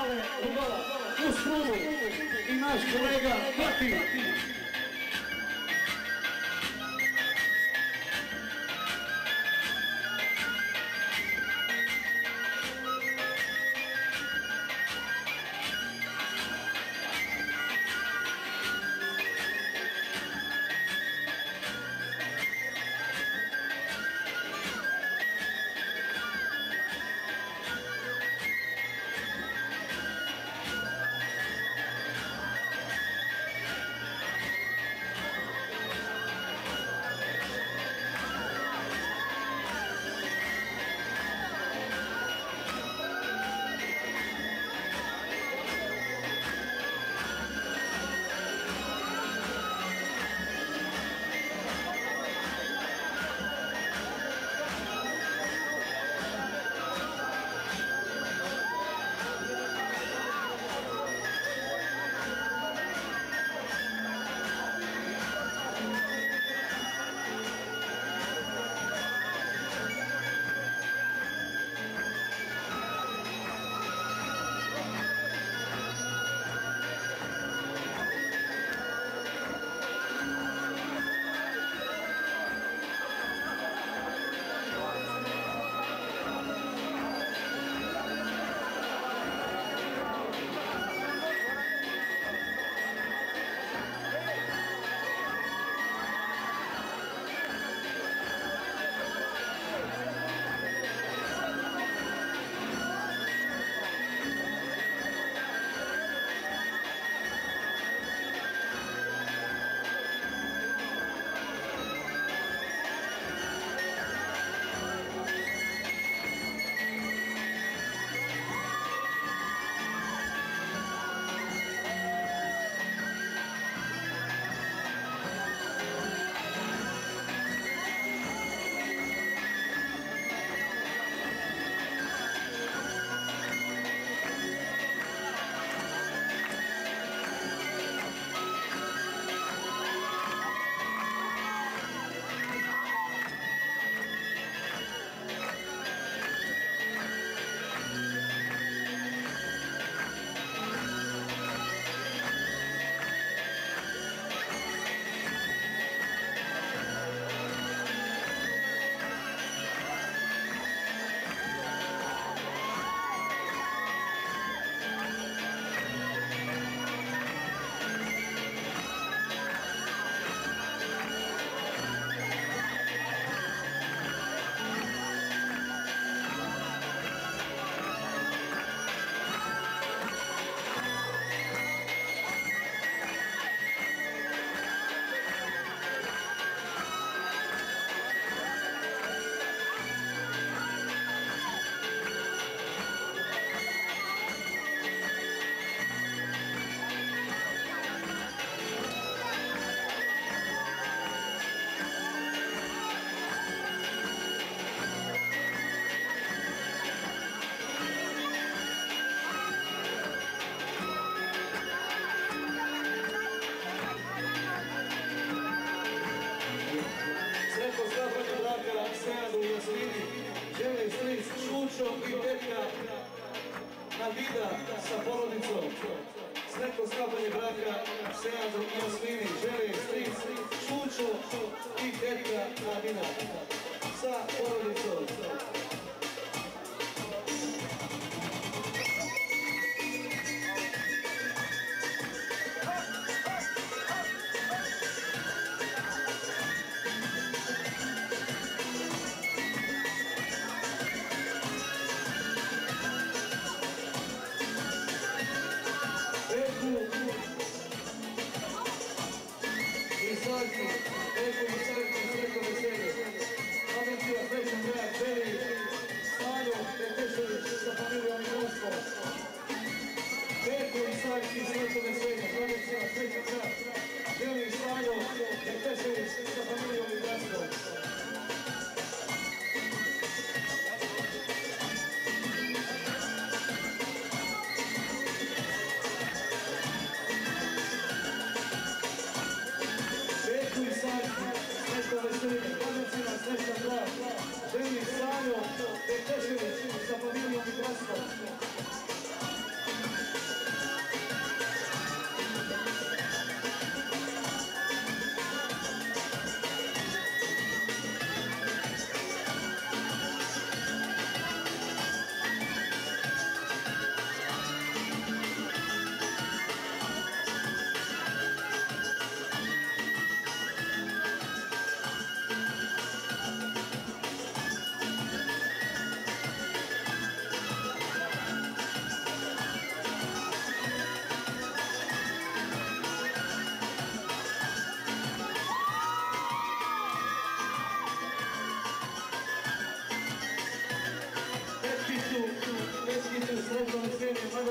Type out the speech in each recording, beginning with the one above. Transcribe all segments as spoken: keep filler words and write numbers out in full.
Ale uz klubu i naš kolega Mati.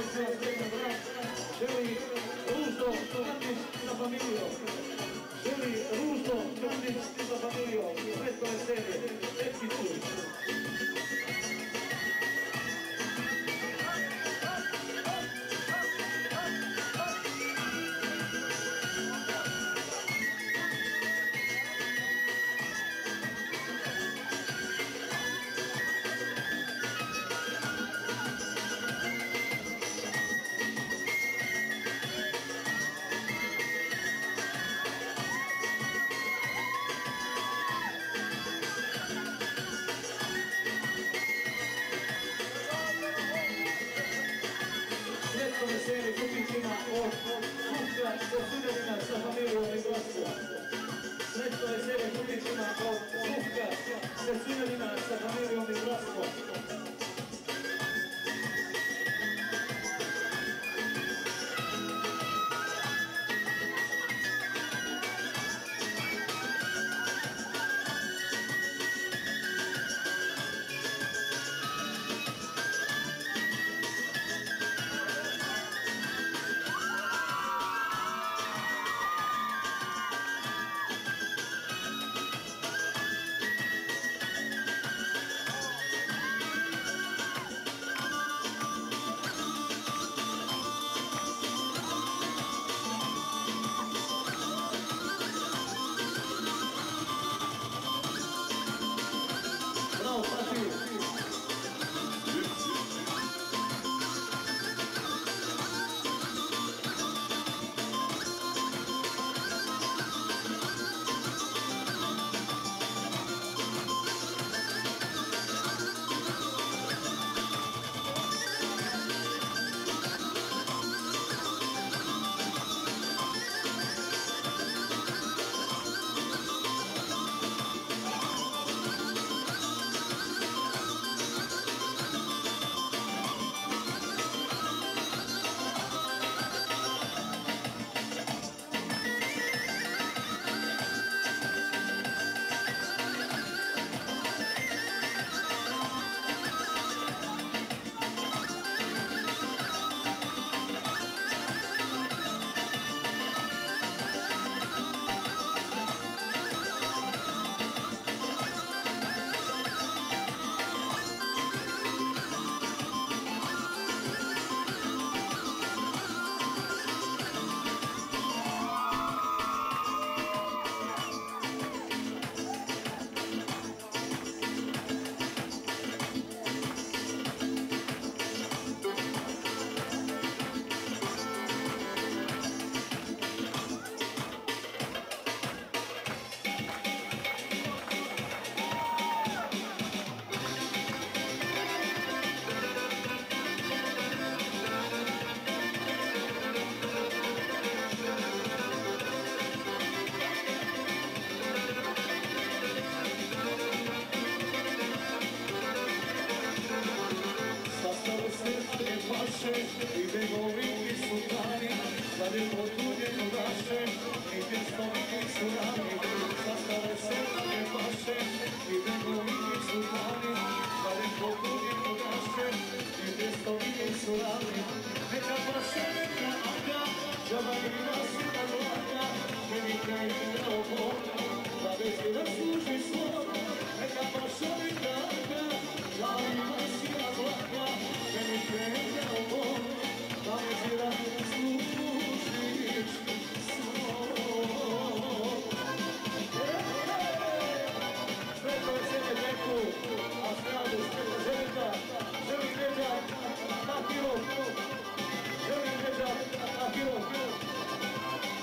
sreća, sreća brat, želi Ružo Čornić za familiju. Želi Ružo Čornić za familiju. Sretno veselje, česticu. Veselje kupićima od Kuka do Sudarina sa familijom i gostija. Sretno veselje kupićima od Kuka do Sudarina sa familijom i gostija. Idemo vidi sultani, sad je potudjeno naše, i pjestoviti su rani, sastave se ne paše. Idemo vidi sultani, sad je potudjeno naše, i pjestoviti su rani. Neka paše, neka aka, džaba ima si na vlaka, velika igra oboga, da vezi rasluži sloga. Neka paše, neka aka, džaba ima si na vlaka, velika igra oboga, da vezi raslužiš sloga. Sretno veselje Beku, a stradu Želika, Želik Ređak, Takirov, Želik Ređak, Takirov.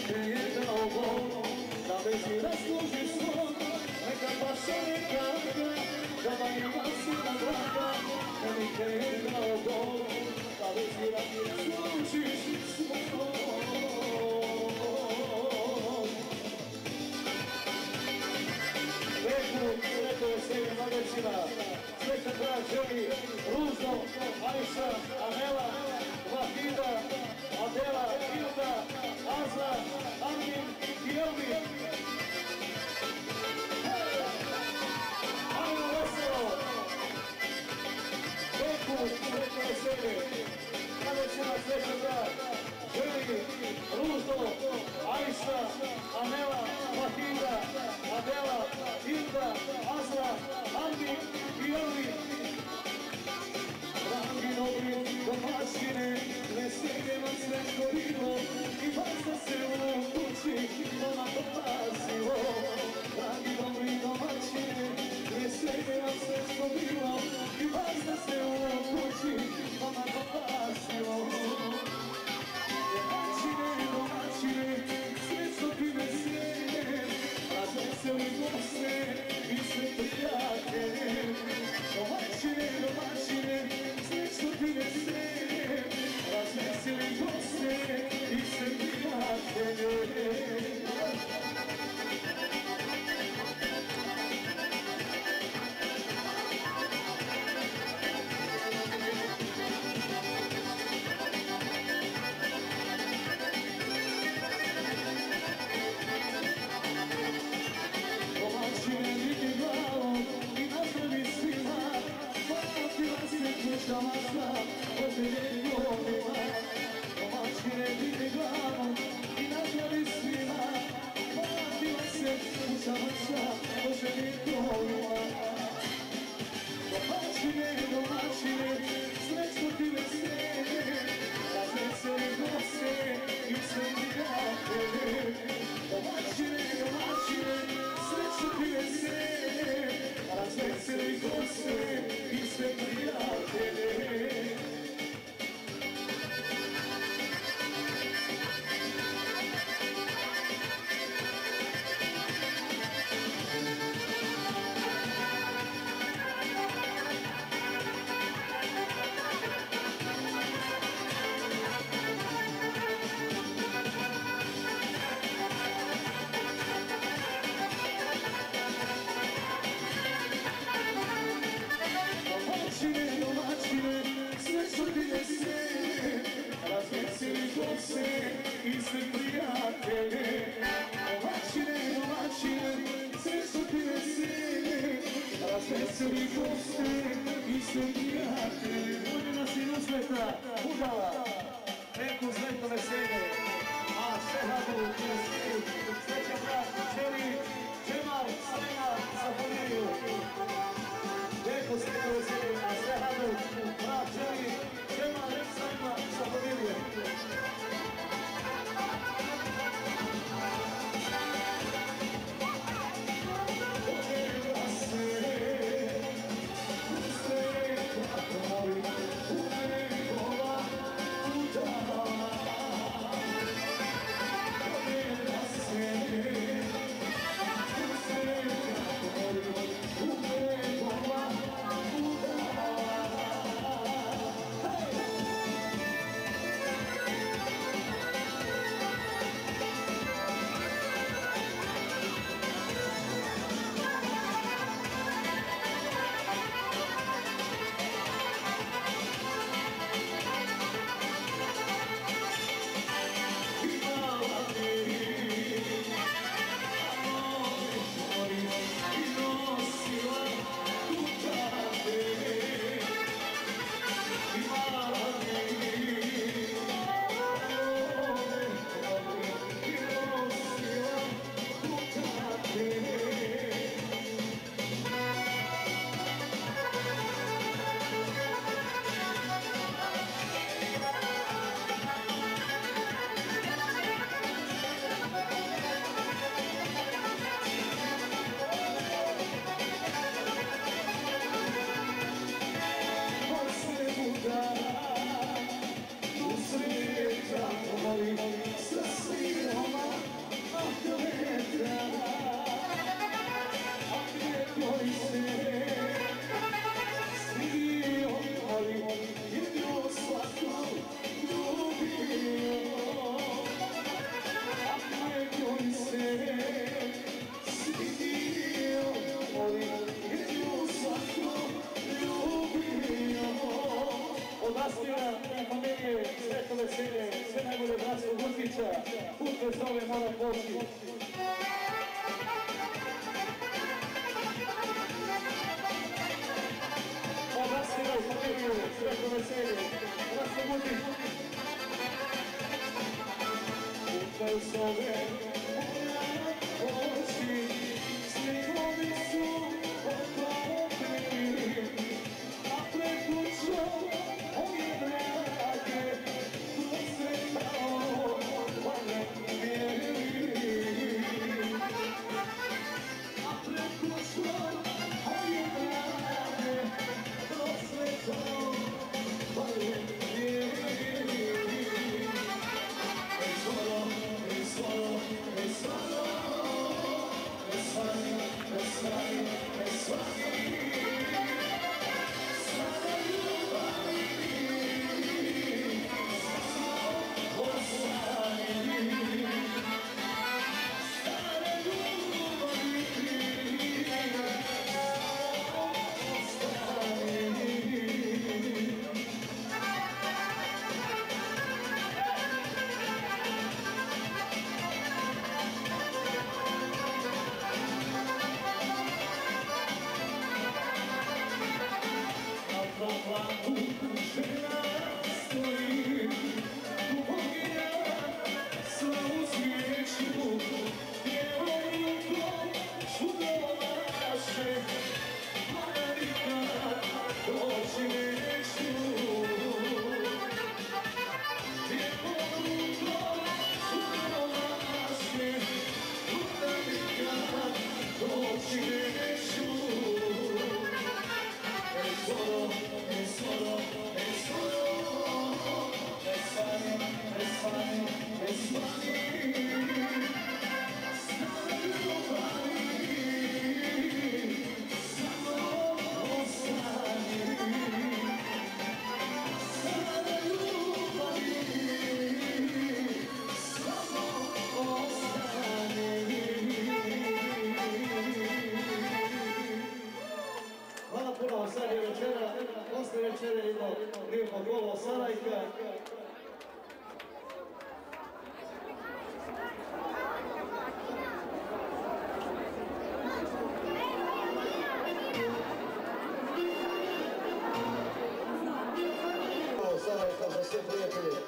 te je dao Bog, da vezi rasluži svog, neka paša nekada, da vam ima sina draga, da mi te je dao Bog, da vezi raslužiš svog. Sretno veselje mladecima, srećan brak želi Ružno, Ajša, Amela, Vahida, Adela, Hilda, Azra, Armin i Elvin. Ajmo veselo! Veku, sretno veselje, mladecima srećan brak želi Ružno, Ajša, Amela, Vahida, Adela, Hilda, Azra, Armin i Elvin. Dragi dobri domaćine, veselje vam sve korilo i vas da se u kući doma popasilo. Dragi dobri domaćine, veselje vam sve korilo i vas da se u kući doma popasilo. Domaćine, domaćine, srećno ti veselje, razveseli goste i sve prijatelje. Domaćine, domaćine, srećno ti veselje, razveseli goste i sve prijatelje. Kućama oželje ljubima, domaćine vidi glavom i napravi svima. Vratila se kućama oželje ljubima. Domaćine, domaćine, srećno ti veselje, razveseli goste i sve prijatelje. Domaćine, domaćine, srećno ti veselje, razveseli goste i sve prijatelje. I sve prijatelje, domaćine, domaćine, srećno ti veselje, razveseli goste i sve prijatelje. Godina Sinusveta, Budala, neku sretno veselje, a Šehadu, srećan brak, želi Džemal, Sajna, sa familiju. Neku sretno veselje, a Šehadu, brak, želi Džemal, Sajna, sa familiju. Mastira i familije, sve to veselje, sve najbolje bratstvo Gurtića, put bez nove mora poći. Mastira i familije, sve to veselje, bratstvo Gurtić. Put bez nove mora poći, snegovi su oklopili, a pred kućom ovi drage prosvetao valjevili. A pred kućom ovi drage prosvetao valjevili. E solo, e solo, e solo, e svani, e svani, e svani. Sad je večera, posle večere imamo lijepo golo Sarajka. Golo Sarajka za sve prijatelje.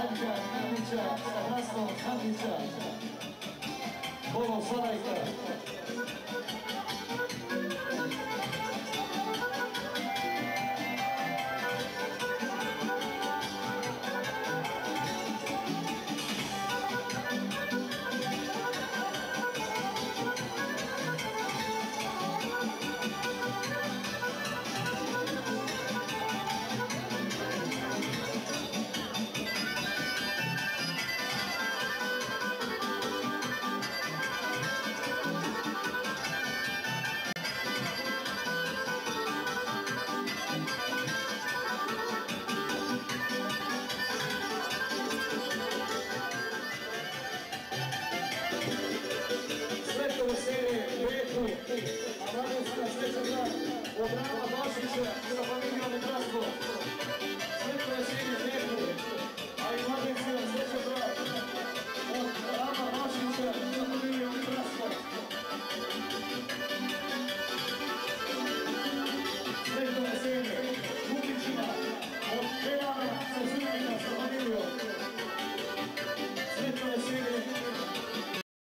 Golo Sarajka.